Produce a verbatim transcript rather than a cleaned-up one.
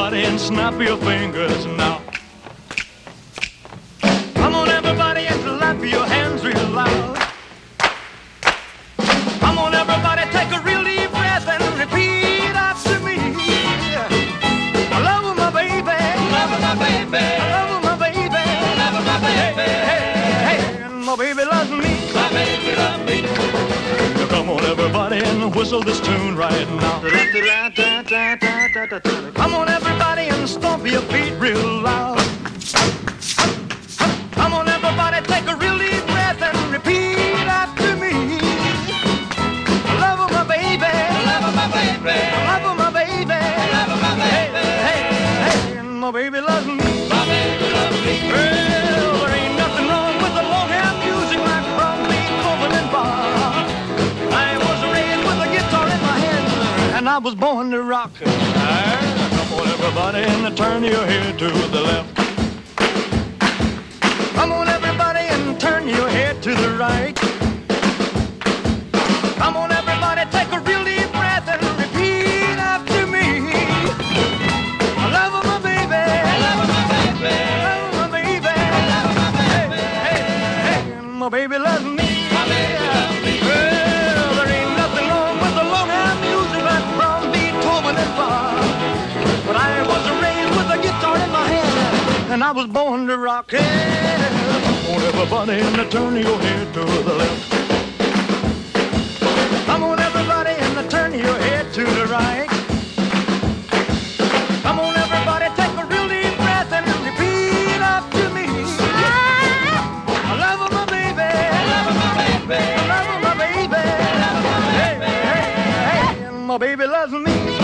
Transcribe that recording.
everybody, and snap your fingers now. Come on, everybody, and clap your hands real loud. Come on, everybody, take a real deep breath and repeat after me. I love my baby, I love my baby, I love my baby, I love my baby. Hey, hey, hey, and my baby loves me, my baby loves me. Come on, everybody, and whistle this tune right now. Come on, everybody, and stomp your feet real loud. Come on, everybody, take a real deep breath and repeat after me. I love my baby, I love my baby, I love my baby, I love my baby. Hey, hey, hey, and my baby loves me, my baby loves me. Well, there ain't nothing wrong with the long-hair music like from Beethoven and Bach. I was raised with a guitar in my hand, and I was born to rock. Right, come on, everybody, and turn your head to the left. Come on, everybody, and turn your head to the right. Come on, everybody, take a real deep breath and repeat after me. I love my baby, I love my baby, I love my baby, I love my baby. Hey, hey, hey, and my baby loves me, my baby loves me. Well, there ain't nothing wrong with the long-hair music like from Beethoven and Bach. But I was raised with a guitar in my hand, and I was born to rock. Hey, come on, everybody, and turn your head to the left. Come on, everybody, and turn your head to the right. Come on, everybody, take a real deep breath and repeat after me. I love my baby, I love my baby, I love my baby, I love my baby. Hey, hey, hey, and my baby loves me.